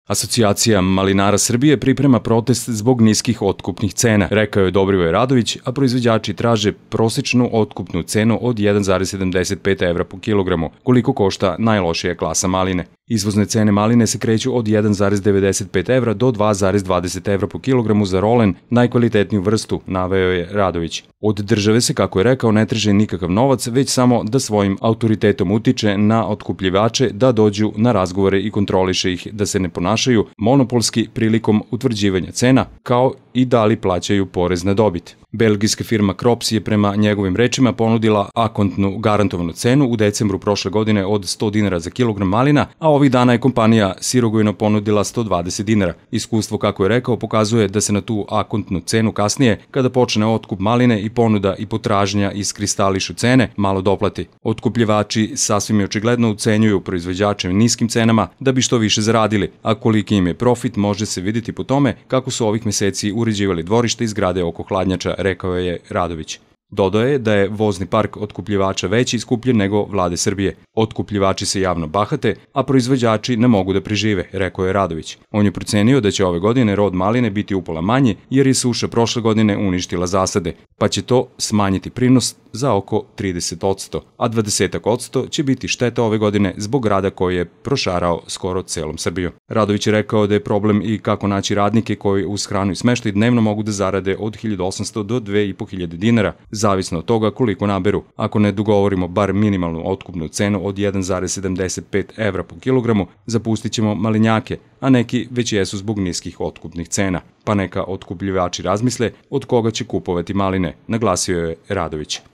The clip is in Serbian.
Asocijacija malinara Srbije priprema protest zbog niskih otkupnih cena, rekao je Dobrivoj Radović, a proizvođači traže prosečnu otkupnu cenu od 1,75 evra po kilogramu, koliko košta najlošija klasa maline. Izvozne cene maline se kreću od 1,95 evra do 2,20 evra po kilogramu za rolen, najkvalitetniju vrstu, naveo je Radović. Od države se, kako je rekao, ne traži nikakav novac, već samo da svojim autoritetom utiče na otkupljivače da dođu na razgovore i kontroliše ih da se ne ponašaju monopolski prilikom utvrđivanja cena, kao i da li plaćaju porez na dobit. Belgijska firma Krops je prema njegovim rečima ponudila akontnu garantovanu cenu u decembru prošle godine od 100 dinara za kilogram malina, a ovih dana je kompanija Sirogojno ponudila 120 dinara. Iskustvo, kako je rekao, pokazuje da se na tu akontnu cenu kasnije, kada počne otkup maline i ponuda i potražnja iskristališu cene, malo doplati. Otkupljivači sasvim je očigledno ucenjuju proizvođače niskim cenama da bi što više zaradili, a koliki im je profit može se vidjeti po tome kako su ovih meseci uređivali dvorište i zgrade oko hladnjača, rekao je Radović. Dodao je da je vozni park otkupljivača veći i skuplji nego vlade Srbije. Otkupljivači se javno bahate, a proizvođači ne mogu da prežive, rekao je Radović. On je procenio da će ove godine rod maline biti upola manji jer je suša prošle godine uništila zasade, pa će to smanjiti prinos za oko 30%, a 20% će biti šteta ove godine zbog rada koji je prošarao skoro celom Srbiju. Radović je rekao da je problem i kako naći radnike koji uz hranu i smeštaj dnevno mogu da zarade od 1.800 do 2.500 dinara, zavisno od toga koliko naberu. Ako ne dogovorimo bar minimalnu otkupnu cenu od 1,75 evra po kilogramu, zapustit ćemo malinjake, a neki već jesu zbog niskih otkupnih cena. Pa neka otkupljivači razmisle od koga će kupovati maline, naglasio je Radović.